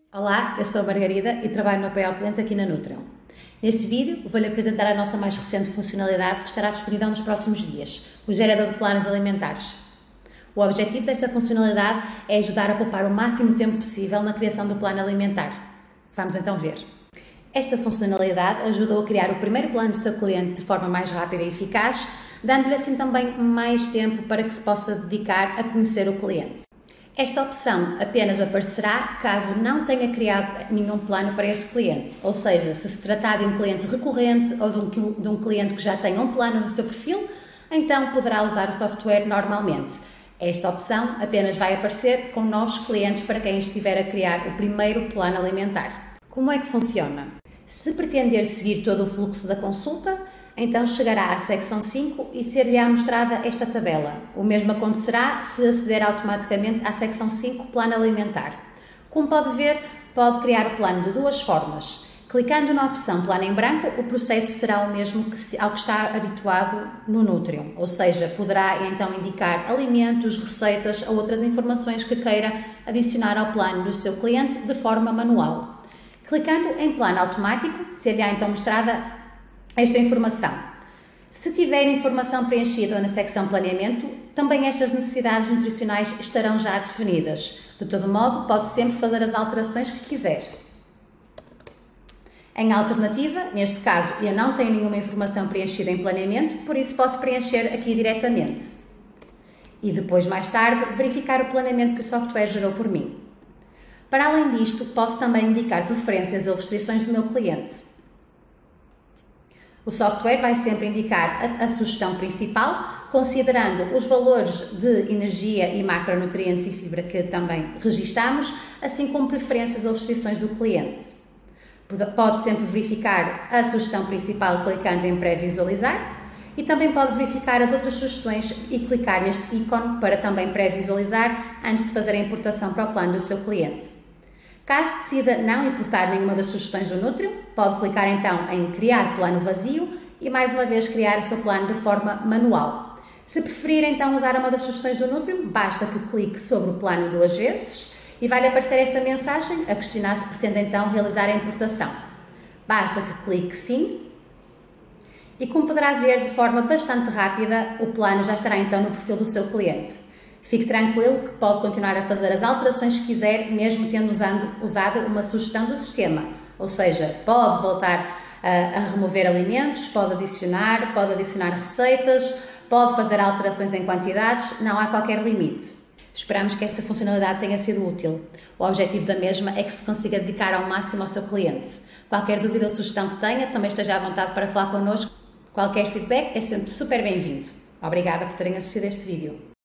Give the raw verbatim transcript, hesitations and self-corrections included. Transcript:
Olá, eu sou a Margarida e trabalho no apoio ao cliente aqui na Nutrion. Neste vídeo vou-lhe apresentar a nossa mais recente funcionalidade que estará disponível nos próximos dias, o gerador de planos alimentares. O objetivo desta funcionalidade é ajudar a poupar o máximo tempo possível na criação do plano alimentar. Vamos então ver. Esta funcionalidade ajuda a criar o primeiro plano do seu cliente de forma mais rápida e eficaz, dando-lhe assim também mais tempo para que se possa dedicar a conhecer o cliente. Esta opção apenas aparecerá caso não tenha criado nenhum plano para este cliente, ou seja, se se tratar de um cliente recorrente ou de um, de um cliente que já tenha um plano no seu perfil, então poderá usar o software normalmente. Esta opção apenas vai aparecer com novos clientes para quem estiver a criar o primeiro plano alimentar. Como é que funciona? Se pretender seguir todo o fluxo da consulta, então chegará à secção cinco e ser-lhe-á mostrada esta tabela. O mesmo acontecerá se aceder automaticamente à secção cinco, Plano Alimentar. Como pode ver, pode criar o plano de duas formas. Clicando na opção Plano em branco, o processo será o mesmo que ao que está habituado no Nutrion, ou seja, poderá então indicar alimentos, receitas ou outras informações que queira adicionar ao plano do seu cliente de forma manual. Clicando em Plano Automático, ser-lhe-á então mostrada esta informação. Se tiver informação preenchida na secção Planeamento, também estas necessidades nutricionais estarão já definidas. De todo modo, pode sempre fazer as alterações que quiser. Em alternativa, neste caso, eu não tenho nenhuma informação preenchida em Planeamento, por isso posso preencher aqui diretamente. E depois, mais tarde, verificar o planeamento que o software gerou por mim. Para além disto, posso também indicar preferências ou restrições do meu cliente. O software vai sempre indicar a, a sugestão principal, considerando os valores de energia e macronutrientes e fibra que também registamos, assim como preferências ou restrições do cliente. Pode sempre verificar a sugestão principal clicando em pré-visualizar e também pode verificar as outras sugestões e clicar neste ícone para também pré-visualizar antes de fazer a importação para o plano do seu cliente. Caso decida não importar nenhuma das sugestões do Nutrion, pode clicar então em Criar Plano Vazio e mais uma vez criar o seu plano de forma manual. Se preferir então usar uma das sugestões do Nutrion, basta que clique sobre o plano duas vezes e vai-lhe aparecer esta mensagem a questionar se pretende então realizar a importação. Basta que clique Sim e, como poderá ver de forma bastante rápida, o plano já estará então no perfil do seu cliente. Fique tranquilo que pode continuar a fazer as alterações que quiser, mesmo tendo usando, usado uma sugestão do sistema. Ou seja, pode voltar a, a remover alimentos, pode adicionar, pode adicionar receitas, pode fazer alterações em quantidades, não há qualquer limite. Esperamos que esta funcionalidade tenha sido útil. O objetivo da mesma é que se consiga dedicar ao máximo ao seu cliente. Qualquer dúvida ou sugestão que tenha, também esteja à vontade para falar connosco. Qualquer feedback é sempre super bem-vindo. Obrigada por terem assistido a este vídeo.